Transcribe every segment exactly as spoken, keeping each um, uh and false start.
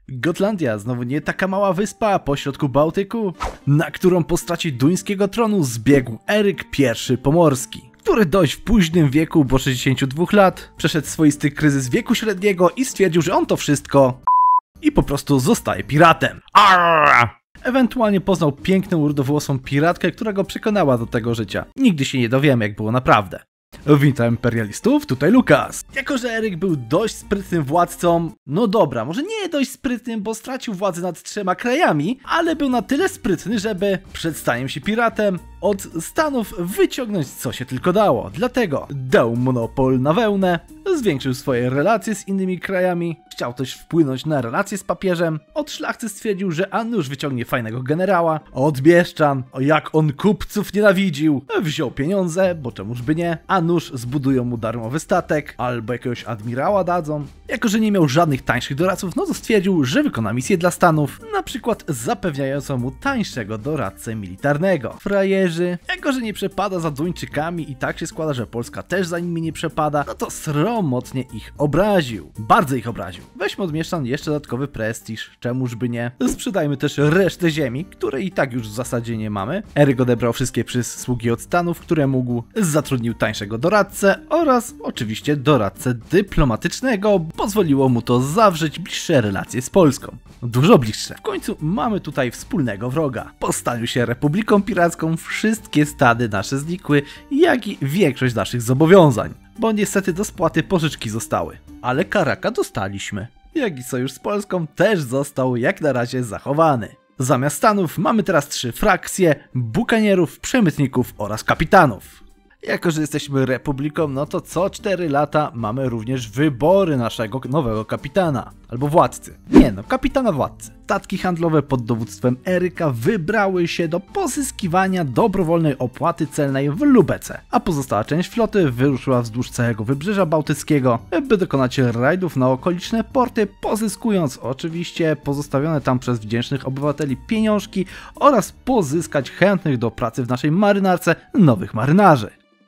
Gotlandia znowu nie taka mała wyspa pośrodku Bałtyku, na którą po stracie duńskiego tronu zbiegł Eryk pierwszy Pomorski, który dość w późnym wieku, bo sześćdziesięciu dwóch lat, przeszedł swoisty kryzys wieku średniego i stwierdził, że on to wszystko i po prostu zostaje piratem. Arr! Ewentualnie poznał piękną, rudowłosą piratkę, która go przekonała do tego życia. Nigdy się nie dowiemy, jak było naprawdę. Witam imperialistów, tutaj Lukas. Jako że Eryk był dość sprytnym władcą, no dobra, może nie dość sprytnym, bo stracił władzę nad trzema krajami, ale był na tyle sprytny, żeby przed staniem się piratem od Stanów wyciągnąć co się tylko dało. Dlatego dał monopol na wełnę, zwiększył swoje relacje z innymi krajami, chciał też wpłynąć na relacje z papieżem, od szlachty stwierdził, że a nuż wyciągnie fajnego generała, od Bieszczan, o jak on kupców nienawidził, wziął pieniądze, bo czemuż by nie, a nuż zbudują mu darmowy statek, albo jakiegoś admirała dadzą. Jako że nie miał żadnych tańszych doradców, no to stwierdził, że wykona misję dla Stanów, na przykład zapewniającą mu tańszego doradcę militarnego. Frajerzy, jako że nie przepada za Duńczykami i tak się składa, że Polska też za nimi nie przepada, no to sromotnie ich obraził. Bardzo ich obraził. Weźmy od mieszczan jeszcze dodatkowy prestiż, czemuż by nie. Sprzedajmy też resztę ziemi, której i tak już w zasadzie nie mamy. Eryk odebrał wszystkie przysługi od Stanów, które mógł, zatrudnił tańszego doradcę oraz oczywiście doradcę dyplomatycznego. Pozwoliło mu to zawrzeć bliższe relacje z Polską. Dużo bliższe. W końcu mamy tutaj wspólnego wroga. Postanił się Republiką Piracką, wszystkie stady nasze znikły, jak i większość naszych zobowiązań. Bo niestety do spłaty pożyczki zostały. Ale Karaka dostaliśmy. Jak i sojusz z Polską też został jak na razie zachowany. Zamiast Stanów mamy teraz trzy frakcje: bukanierów, przemytników oraz kapitanów. Jako że jesteśmy republiką, no to co cztery lata mamy również wybory naszego nowego kapitana. Albo władcy. Nie no, kapitana władcy. Statki handlowe pod dowództwem Eryka wybrały się do pozyskiwania dobrowolnej opłaty celnej w Lubece, a pozostała część floty wyruszyła wzdłuż całego wybrzeża bałtyckiego, by dokonać rajdów na okoliczne porty, pozyskując oczywiście pozostawione tam przez wdzięcznych obywateli pieniążki oraz pozyskać chętnych do pracy w naszej marynarce nowych marynarzy.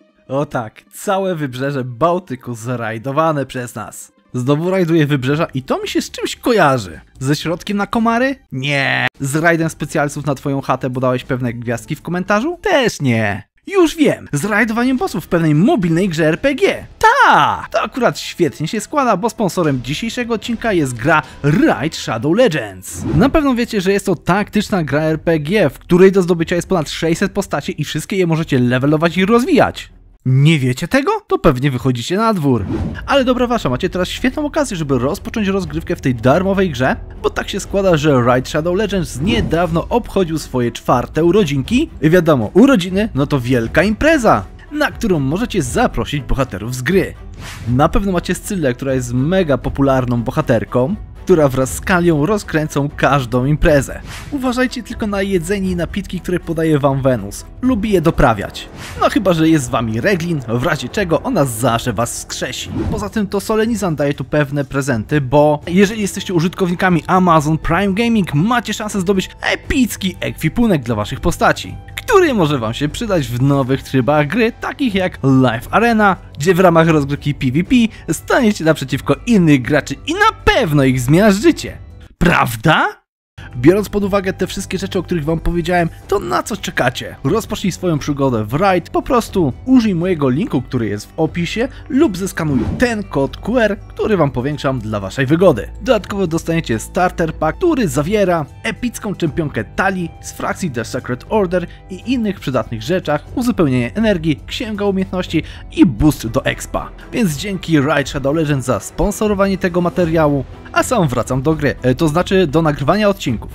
O tak, całe wybrzeże Bałtyku zrajdowane przez nas. Znowu rajduję wybrzeża i to mi się z czymś kojarzy. Ze środkiem na komary? Nie. Z rajdem specjalców na twoją chatę, bo dałeś pewne gwiazdki w komentarzu? Też nie. Już wiem, z rajdowaniem bossów w pewnej mobilnej grze R P G. Ta! To akurat świetnie się składa, bo sponsorem dzisiejszego odcinka jest gra Raid Shadow Legends. Na pewno wiecie, że jest to taktyczna gra R P G, w której do zdobycia jest ponad sześćset postaci i wszystkie je możecie levelować i rozwijać. Nie wiecie tego? To pewnie wychodzicie na dwór. Ale dobra wasza, macie teraz świetną okazję, żeby rozpocząć rozgrywkę w tej darmowej grze, bo tak się składa, że Raid Shadow Legends niedawno obchodził swoje czwarte urodzinki. I wiadomo, urodziny no to wielka impreza, na którą możecie zaprosić bohaterów z gry. Na pewno macie Scylę, która jest mega popularną bohaterką, która wraz z Kalią rozkręcą każdą imprezę. Uważajcie tylko na jedzenie i napitki, które podaje wam Wenus. Lubi je doprawiać. No chyba, że jest z wami Reglin, w razie czego ona zawsze was wskrzesi. Poza tym to Solenizan daje tu pewne prezenty, bo jeżeli jesteście użytkownikami Amazon Prime Gaming, macie szansę zdobyć epicki ekwipunek dla waszych postaci, który może wam się przydać w nowych trybach gry, takich jak Live Arena, gdzie w ramach rozgrywki P V P staniecie naprzeciwko innych graczy i na pewno ich zmiażdżycie. Prawda? Biorąc pod uwagę te wszystkie rzeczy, o których wam powiedziałem, to na co czekacie? Rozpocznij swoją przygodę w Raid, po prostu użyj mojego linku, który jest w opisie, lub zeskanuj ten kod Q R, który wam powiększam dla waszej wygody. Dodatkowo dostaniecie starter pack, który zawiera epicką czempionkę Talii z frakcji The Secret Order i innych przydatnych rzeczach, uzupełnienie energii, księga umiejętności i boost do expa. Więc dzięki Raid Shadow Legends za sponsorowanie tego materiału, a sam wracam do gry, to znaczy do nagrywania odcinków.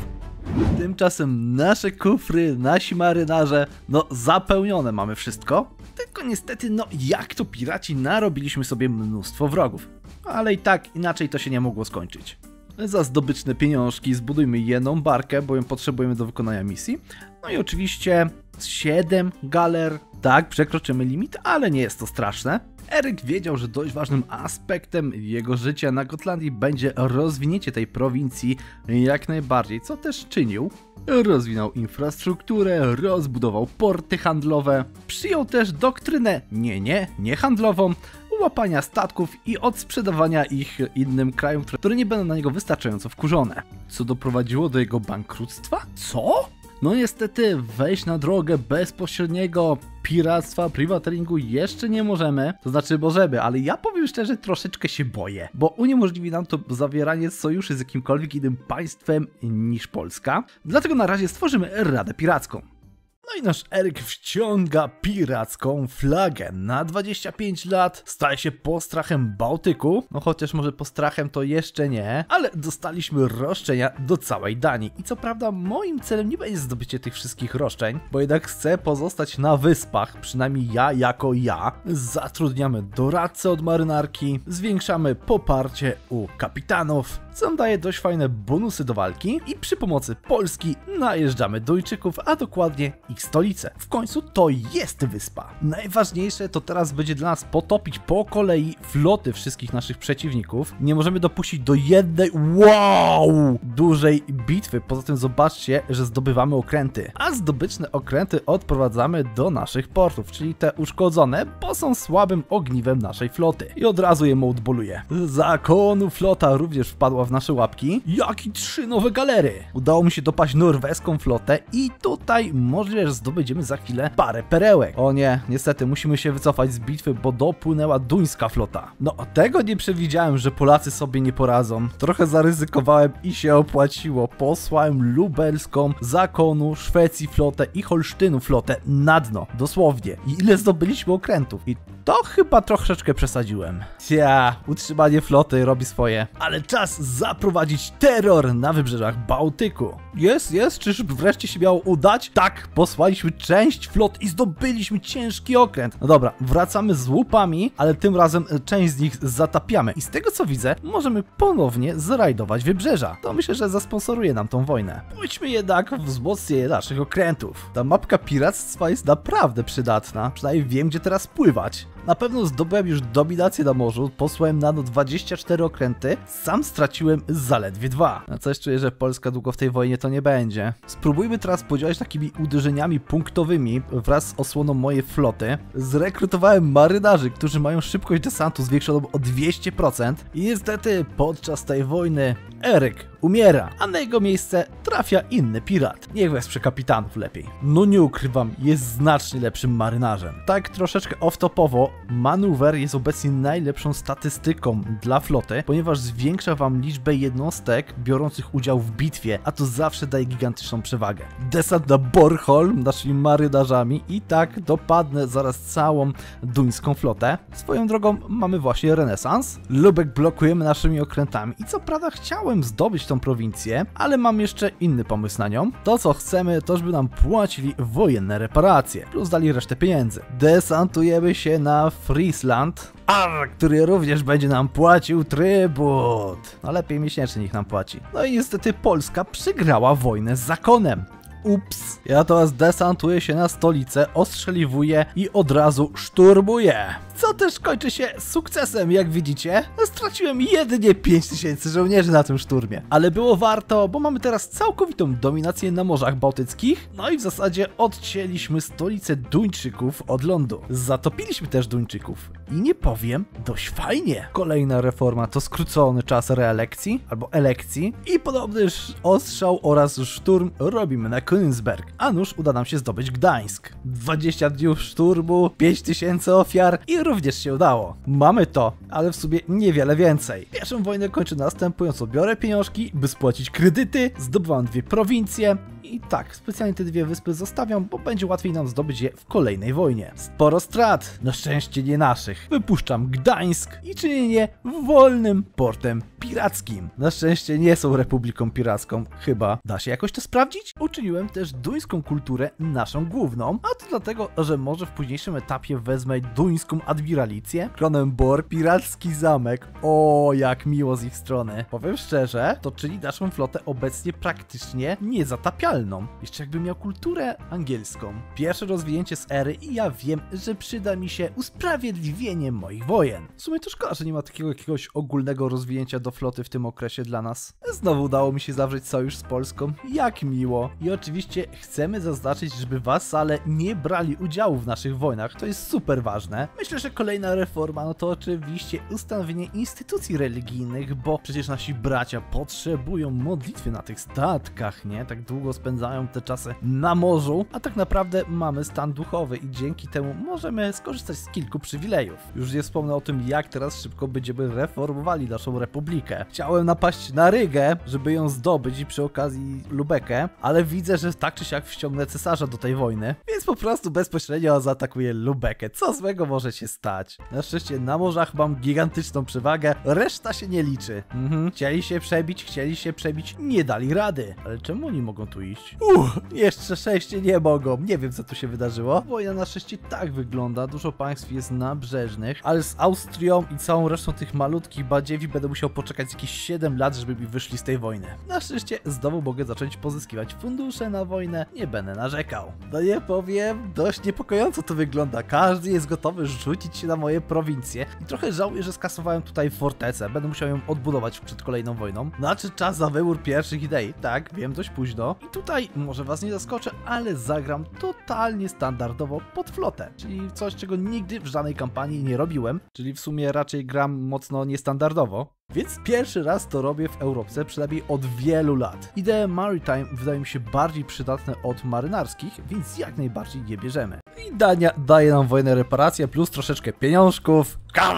Tymczasem nasze kufry, nasi marynarze, no zapełnione mamy wszystko, tylko niestety no jak to piraci narobiliśmy sobie mnóstwo wrogów. Ale i tak inaczej to się nie mogło skończyć. Za zdobyczne pieniążki zbudujmy jedną barkę, bo ją potrzebujemy do wykonania misji. No i oczywiście siedem galer. Tak, przekroczymy limit, ale nie jest to straszne. Eryk wiedział, że dość ważnym aspektem jego życia na Gotlandii będzie rozwinięcie tej prowincji jak najbardziej, co też czynił. Rozwinął infrastrukturę, rozbudował porty handlowe, przyjął też doktrynę nie, nie, nie handlową, łapania statków i odsprzedawania ich innym krajom, które nie będą na niego wystarczająco wkurzone. Co doprowadziło do jego bankructwa? Co? No niestety wejść na drogę bezpośredniego piractwa, privateringu jeszcze nie możemy, to znaczy możemy, ale ja powiem szczerze, troszeczkę się boję, bo uniemożliwi nam to zawieranie sojuszy z jakimkolwiek innym państwem niż Polska, dlatego na razie stworzymy Radę Piracką. No i nasz Eryk wciąga piracką flagę. Na dwadzieścia pięć lat staje się postrachem Bałtyku. No chociaż może postrachem to jeszcze nie, ale dostaliśmy roszczenia do całej Danii. I co prawda moim celem nie będzie zdobycie tych wszystkich roszczeń, bo jednak chcę pozostać na wyspach, przynajmniej ja jako ja. Zatrudniamy doradcę od marynarki, zwiększamy poparcie u kapitanów, co nam daje dość fajne bonusy do walki i przy pomocy Polski najeżdżamy Duńczyków, a dokładnie ich stolicę. W końcu to jest wyspa. Najważniejsze to teraz będzie dla nas potopić po kolei floty wszystkich naszych przeciwników. Nie możemy dopuścić do jednej, wow, dużej bitwy. Poza tym zobaczcie, że zdobywamy okręty, a zdobyczne okręty odprowadzamy do naszych portów, czyli te uszkodzone, bo są słabym ogniwem naszej floty. I od razu je moldboluję. Zakonu flota również wpadła w nasze łapki. Jak i trzy nowe galery. Udało mi się dopaść norweską flotę i tutaj możliwe, że zdobędziemy za chwilę parę perełek. O nie, niestety musimy się wycofać z bitwy, bo dopłynęła duńska flota. No tego nie przewidziałem, że Polacy sobie nie poradzą. Trochę zaryzykowałem i się opłaciło. Posłałem lubelską, Zakonu, Szwecji flotę i Holsztynu flotę na dno. Dosłownie. I ile zdobyliśmy okrętów? I to chyba troszeczkę przesadziłem. Cia, utrzymanie floty robi swoje. Ale czas zaprowadzić terror na wybrzeżach Bałtyku. Jest, jest, czyż wreszcie się miało udać? Tak, posłaliśmy część flot i zdobyliśmy ciężki okręt. No dobra, wracamy z łupami, ale tym razem część z nich zatapiamy. I z tego co widzę, możemy ponownie zrajdować wybrzeża. To myślę, że zasponsoruje nam tą wojnę. Pójdźmy jednak w wzmocnienie naszych okrętów. Ta mapka piractwa jest naprawdę przydatna. Przynajmniej wiem, gdzie teraz pływać. Na pewno zdobyłem już dominację na morzu, posłałem na no dwadzieścia cztery okręty, sam straciłem zaledwie dwa. Na coś czuję, że Polska długo w tej wojnie to nie będzie. Spróbujmy teraz podziałać takimi uderzeniami punktowymi wraz z osłoną mojej floty. Zrekrutowałem marynarzy, którzy mają szybkość desantu zwiększoną o dwieście procent i niestety podczas tej wojny Eryk umiera, a na jego miejsce trafia inny pirat. Niech wesprze kapitanów lepiej. No nie ukrywam, jest znacznie lepszym marynarzem. Tak troszeczkę off-topowo, manewr jest obecnie najlepszą statystyką dla floty, ponieważ zwiększa wam liczbę jednostek biorących udział w bitwie, a to zawsze daje gigantyczną przewagę. Desant na Bornholm naszymi marynarzami i tak dopadnę zaraz całą duńską flotę. Swoją drogą mamy właśnie renesans. Lubek blokujemy naszymi okrętami i co prawda chciałem zdobyć tą prowincję, ale mam jeszcze inny pomysł na nią. To co chcemy, to żeby nam płacili wojenne reparacje, plus dali resztę pieniędzy. Desantujemy się na Friesland, Ar, który również będzie nam płacił trybut. No lepiej miesięcznie niech nam płaci. No i niestety Polska przegrała wojnę z Zakonem. Ups, ja teraz desantuję się na stolicę, ostrzeliwuję i od razu szturmuję. Co też kończy się sukcesem, jak widzicie. Straciłem jedynie pięć tysięcy żołnierzy na tym szturmie. Ale było warto, bo mamy teraz całkowitą dominację na morzach bałtyckich. No i w zasadzie odcięliśmy stolicę Duńczyków od lądu. Zatopiliśmy też Duńczyków. I nie powiem, dość fajnie. Kolejna reforma to skrócony czas reelekcji, albo elekcji. I podobny ostrzał oraz szturm robimy na Königsberg. A nuż uda nam się zdobyć Gdańsk. dwadzieścia dni szturmu, pięć tysięcy ofiar i również się udało. Mamy to, ale w sumie niewiele więcej. Pierwszą wojnę kończę następująco. Biorę pieniążki, by spłacić kredyty, zdobywam dwie prowincje i tak, specjalnie te dwie wyspy zostawiam, bo będzie łatwiej nam zdobyć je w kolejnej wojnie. Sporo strat, na szczęście nie naszych. Wypuszczam Gdańsk i czynię wolnym portem pirackim. Na szczęście nie są republiką piracką, chyba. Da się jakoś to sprawdzić? Uczyniłem też duńską kulturę naszą główną, a to dlatego, że może w późniejszym etapie wezmę duńską admiralicję, Kronenborg, piracki zamek. O, jak miło z ich strony. Powiem szczerze, to czyni naszą flotę obecnie praktycznie niezatapialną. Jeszcze jakbym miał kulturę angielską. Pierwsze rozwinięcie z ery i ja wiem, że przyda mi się usprawiedliwienie moich wojen. W sumie to szkoda, że nie ma takiego jakiegoś ogólnego rozwinięcia do floty w tym okresie dla nas. Znowu udało mi się zawrzeć sojusz z Polską. Jak miło. I oczywiście chcemy zaznaczyć, żeby wasale nie brali udziału w naszych wojnach. To jest super ważne. Myślę, że kolejna reforma, no to oczywiście ustanowienie instytucji religijnych, bo przecież nasi bracia potrzebują modlitwy na tych statkach, nie? Tak długo spędzają te czasy na morzu, a tak naprawdę mamy stan duchowy i dzięki temu możemy skorzystać z kilku przywilejów. Już nie wspomnę o tym, jak teraz szybko będziemy reformowali naszą republikę. Chciałem napaść na Rygę, żeby ją zdobyć i przy okazji Lubekę, ale widzę, że tak czy siak wciągnę cesarza do tej wojny, więc po prostu bezpośrednio zaatakuję Lubekę. Co złego może się stać? Na szczęście na morzach mam gigantyczną przewagę, reszta się nie liczy. Mhm. Chcieli się przebić, chcieli się przebić, nie dali rady. Ale czemu oni mogą tu iść? Uff, jeszcze sześć nie mogą. Nie wiem, co tu się wydarzyło. Wojna na szczęście tak wygląda, dużo państw jest nabrzeżnych, ale z Austrią i całą resztą tych malutkich badziewi będę musiał poczekać jakieś siedem lat, żeby mi wyszli z tej wojny. Na szczęście znowu mogę zacząć pozyskiwać fundusze na wojnę, nie będę narzekał. No nie powiem, dość niepokojąco to wygląda. Każdy jest gotowy rzucić się na moje prowincje i trochę żałuję, że skasowałem tutaj fortecę. Będę musiał ją odbudować przed kolejną wojną. Znaczy czas za wybór pierwszych idei. Tak, wiem, dość późno. I tutaj może was nie zaskoczę, ale zagram totalnie standardowo pod flotę. Czyli coś, czego nigdy w żadnej kampanii nie robiłem. Czyli w sumie raczej gram mocno niestandardowo. Więc pierwszy raz to robię w Europce, przynajmniej od wielu lat. Idee maritime wydają mi się bardziej przydatne od marynarskich, więc jak najbardziej je bierzemy. I Dania daje nam wojnę reparacja plus troszeczkę pieniążków.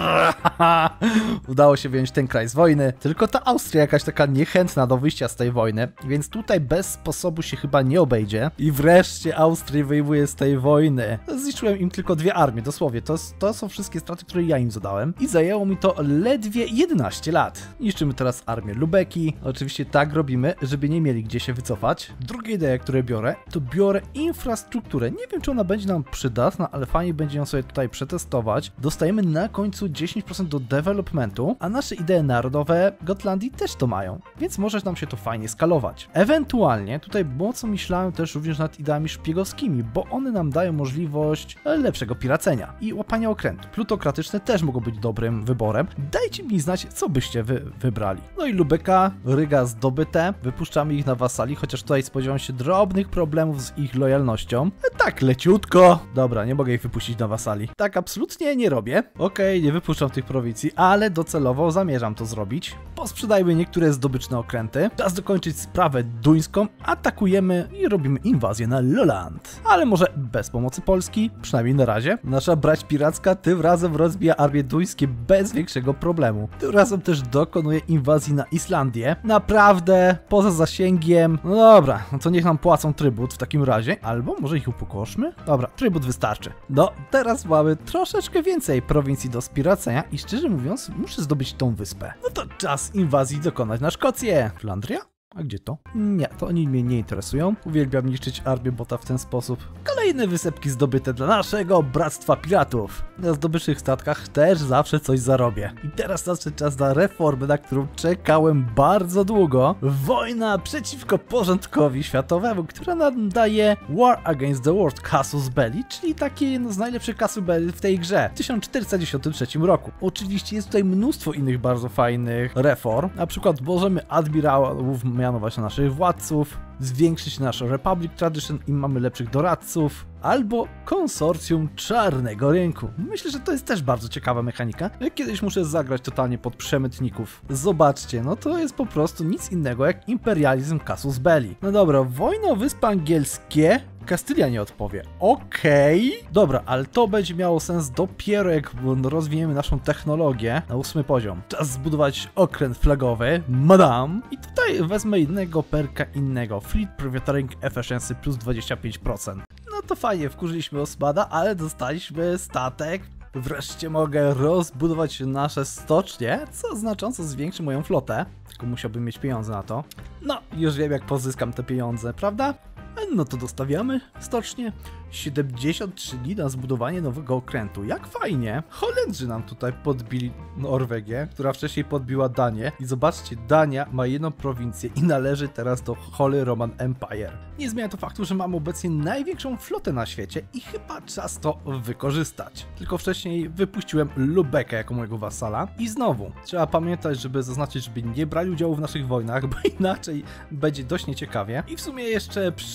Udało się wyjąć ten kraj z wojny, tylko ta Austria jakaś taka niechętna do wyjścia z tej wojny, więc tutaj bez sposobu się chyba nie obejdzie. I wreszcie Austrię wyjmuje z tej wojny. Zniszczyłem im tylko dwie armie, dosłownie. To, to są wszystkie straty, które ja im zadałem. I zajęło mi to ledwie jedenaście lat. Niszczymy teraz armię Lubeki. Oczywiście tak robimy, żeby nie mieli gdzie się wycofać. Druga idea, które biorę, to biorę infrastrukturę. Nie wiem, czy ona będzie nam przydatna, ale fajnie będzie ją sobie tutaj przetestować. Dostajemy na końcu dziesięć procent do developmentu, a nasze idee narodowe Gotlandii też to mają, więc może nam się to fajnie skalować. Ewentualnie tutaj mocno myślałem też również nad ideami szpiegowskimi, bo one nam dają możliwość lepszego piracenia i łapania okrętu. Plutokratyczne też mogą być dobrym wyborem. Dajcie mi znać, co byście wy wybrali. No i Lubeka, Ryga zdobyte, wypuszczamy ich na wasali, chociaż tutaj spodziewam się drobnych problemów z ich lojalnością. E, tak, leciutko. Dobra, nie mogę ich wypuścić na wasali. Tak absolutnie nie robię. Okej, okay, nie wypuszczam tych prowincji, ale docelowo zamierzam to zrobić. Posprzedajmy niektóre zdobyczne okręty. Czas dokończyć sprawę duńską, atakujemy i robimy inwazję na Lolland. Ale może bez pomocy Polski, przynajmniej na razie. Nasza brać piracka tym razem rozbija armię duńskie bez większego problemu. Tym razem też dokonuje inwazji na Islandię. Naprawdę, poza zasięgiem. No dobra, no to niech nam płacą trybut w takim razie. Albo może ich upokorzmy? Dobra, trybut wystarczy. No, teraz mamy troszeczkę więcej prowincji do spiracenia i szczerze mówiąc, muszę zdobyć tą wyspę. No to czas inwazji dokonać na Szkocję. Flandria? A gdzie to? Nie, to oni mnie nie interesują. Uwielbiam niszczyć armię bota w ten sposób. Kolejne wysepki zdobyte dla naszego bractwa piratów. Na zdobycznych statkach też zawsze coś zarobię. I teraz nadszedł czas na reformę, na którą czekałem bardzo długo. Wojna przeciwko porządkowi światowemu, która nam daje War Against the World Casus Belli, czyli taki jedno z najlepszych casus belli w tej grze w tysiąc czterysta dziesiątym trzecim roku. Oczywiście jest tutaj mnóstwo innych bardzo fajnych reform. Na przykład możemy admirałów mianować na naszych władców, zwiększyć nasz Republic Tradition i mamy lepszych doradców, albo konsorcjum czarnego rynku. Myślę, że to jest też bardzo ciekawa mechanika. Ja kiedyś muszę zagrać totalnie pod przemytników. Zobaczcie, no to jest po prostu nic innego jak imperializm casus belli. No dobra, wojna o Wyspy Angielskie. Kastylia nie odpowie. Okej. Okay. Dobra, ale to będzie miało sens dopiero jak rozwiniemy naszą technologię na ósmy poziom. Czas zbudować okręt flagowy. Madame. I tutaj wezmę jednego perka innego. Fleet Privateering Efficiency plus dwadzieścia pięć procent. No to fajnie, wkurzyliśmy Osmana, ale dostaliśmy statek. Wreszcie mogę rozbudować nasze stocznie, co znacząco zwiększy moją flotę. Tylko musiałbym mieć pieniądze na to. No, już wiem jak pozyskam te pieniądze, prawda? No to dostawiamy stocznie. siedemdziesiąt trzy dni na zbudowanie nowego okrętu. Jak fajnie! Holendrzy nam tutaj podbili Norwegię, która wcześniej podbiła Danię. I zobaczcie, Dania ma jedną prowincję i należy teraz do Holy Roman Empire. Nie zmienia to faktu, że mam obecnie największą flotę na świecie i chyba czas to wykorzystać. Tylko wcześniej wypuściłem Lubekę jako mojego wasala. I znowu, trzeba pamiętać, żeby zaznaczyć, żeby nie brali udziału w naszych wojnach, bo inaczej będzie dość nieciekawie. I w sumie jeszcze przed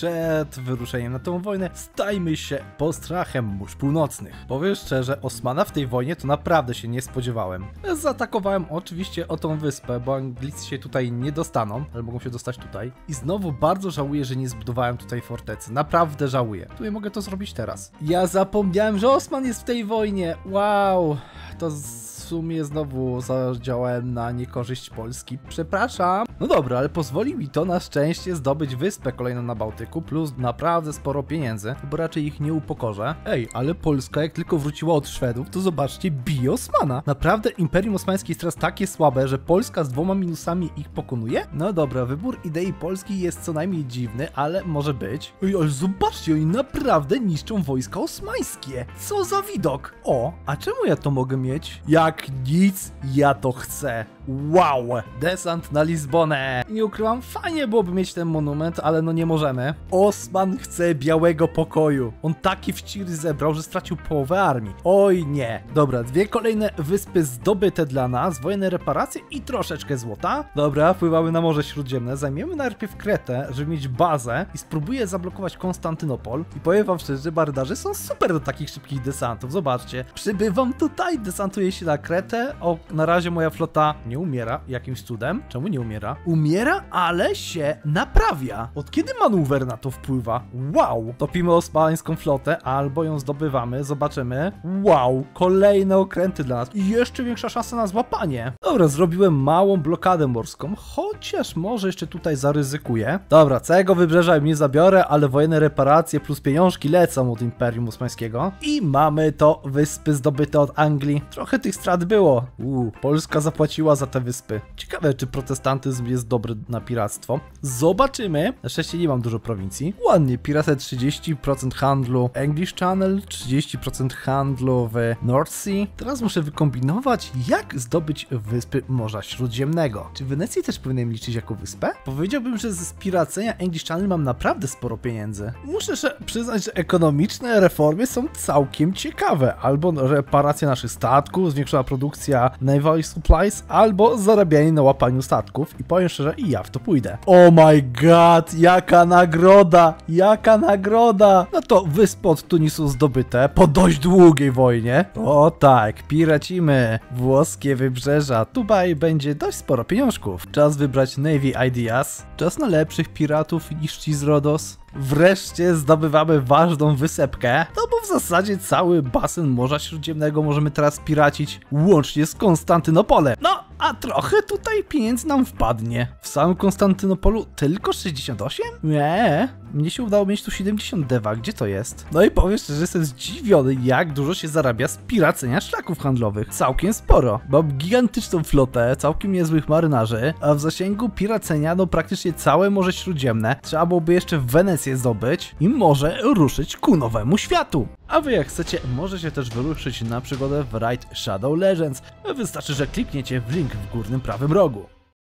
przed wyruszeniem na tą wojnę stajmy się postrachem mórz północnych. Powiem szczerze, Osmana w tej wojnie to naprawdę się nie spodziewałem. Zaatakowałem oczywiście o tą wyspę, bo Anglicy się tutaj nie dostaną, ale mogą się dostać tutaj. I znowu bardzo żałuję, że nie zbudowałem tutaj fortecy. Naprawdę żałuję. Tutaj mogę to zrobić teraz. Ja zapomniałem, że Osman jest w tej wojnie. Wow, to z... W sumie znowu zadziałałem na niekorzyść Polski. Przepraszam. No dobra, ale pozwoli mi to na szczęście zdobyć wyspę kolejną na Bałtyku, plus naprawdę sporo pieniędzy, bo raczej ich nie upokorzę. Ej, ale Polska jak tylko wróciła od Szwedów, to zobaczcie, bije Osmana. Naprawdę Imperium Osmańskie jest teraz takie słabe, że Polska z dwoma minusami ich pokonuje? No dobra, wybór idei Polski jest co najmniej dziwny, ale może być. Ej, ale zobaczcie, oni naprawdę niszczą wojska osmańskie. Co za widok. O, a czemu ja to mogę mieć? Jak nic, ja to chcę. Wow! Desant na Lizbonę! Nie ukrywam, fajnie byłoby mieć ten monument, ale no nie możemy. Osman chce białego pokoju. On taki wciry zebrał, że stracił połowę armii. Oj nie. Dobra, dwie kolejne wyspy zdobyte dla nas, wojenne reparacje i troszeczkę złota. Dobra, wpływamy na Morze Śródziemne. Zajmiemy najpierw Kretę, żeby mieć bazę i spróbuję zablokować Konstantynopol. I powiem wam szczerze, że marynarzy są super do takich szybkich desantów. Zobaczcie, przybywam tutaj, desantuję się na Kretę. O, na razie moja flota nie umiera jakimś cudem. Czemu nie umiera? Umiera, ale się naprawia. Od kiedy manewr na to wpływa? Wow! Topimy osmańską flotę, albo ją zdobywamy. Zobaczymy. Wow! Kolejne okręty dla nas. I jeszcze większa szansa na złapanie. Dobra, zrobiłem małą blokadę morską, chociaż może jeszcze tutaj zaryzykuję. Dobra, całego wybrzeża im nie zabiorę, ale wojenne reparacje plus pieniążki lecą od Imperium Osmańskiego. I mamy to wyspy zdobyte od Anglii. Trochę tych strat było. Uuu, Polska zapłaciła za te wyspy. Ciekawe, czy protestantyzm jest dobry na piractwo. Zobaczymy. Na szczęście nie mam dużo prowincji. Ładnie, piracja trzydzieści procent handlu English Channel, trzydzieści procent handlu w North Sea. Teraz muszę wykombinować, jak zdobyć wyspy Morza Śródziemnego. Czy Wenecję też powinienem liczyć jako wyspę? Powiedziałbym, że ze spiracenia English Channel mam naprawdę sporo pieniędzy. Muszę przyznać, że ekonomiczne reformy są całkiem ciekawe. Albo reparacja naszych statków, zwiększona produkcja naval supplies, albo zarabianie na łapaniu statków. I powiem szczerze, i ja w to pójdę. Oh my god, jaka nagroda! Jaka nagroda! No to wyspy od Tunisu zdobyte po dość długiej wojnie. O tak, piracimy włoskie wybrzeża. Tutaj będzie dość sporo pieniążków. Czas wybrać Navy Ideas. Czas na lepszych piratów niż ci z Rodos. Wreszcie zdobywamy ważną wysepkę, no bo w zasadzie cały basen Morza Śródziemnego możemy teraz piracić łącznie z Konstantynopolem. No, a trochę tutaj pieniędzy nam wpadnie. W samym Konstantynopolu tylko sześćdziesiąt osiem? Nie, mnie się udało mieć tu siedemdziesiąt dewa, gdzie to jest? No i powiem szczerze, że jestem zdziwiony, jak dużo się zarabia z piracenia szlaków handlowych. Całkiem sporo. Mam gigantyczną flotę, całkiem niezłych marynarzy, a w zasięgu piracenia no praktycznie całe Morze Śródziemne. Trzeba byłoby jeszcze Wenecję zdobyć i może ruszyć ku nowemu światu. A wy jak chcecie, możecie też wyruszyć na przygodę w Raid Shadow Legends. Wystarczy, że klikniecie w link w górnym prawym rogu.